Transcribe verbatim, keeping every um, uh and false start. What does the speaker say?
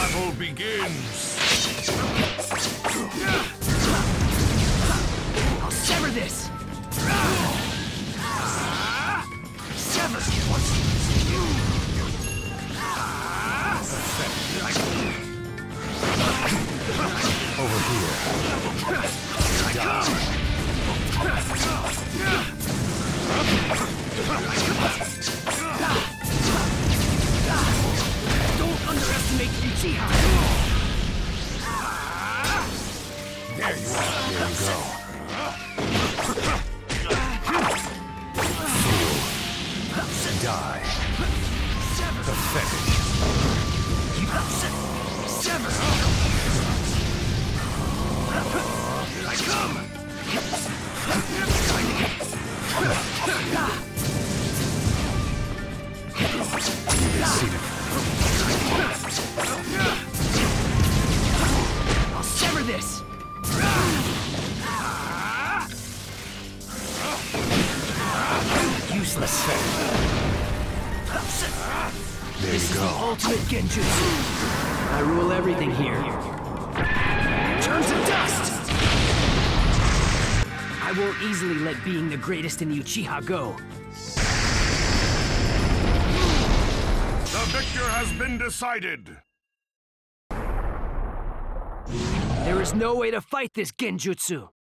battle begins! I'll sever this! Sever! Over here. Don't underestimate Uchiha! There you are. Here we go. Die. Pathetic. Sever! Here I come! I'll sever this! Useless. There This you is the go. ultimate genjutsu. I rule everything here. Turn to dust! I won't easily let being the greatest in the Uchiha go. The victor has been decided! There is no way to fight this genjutsu.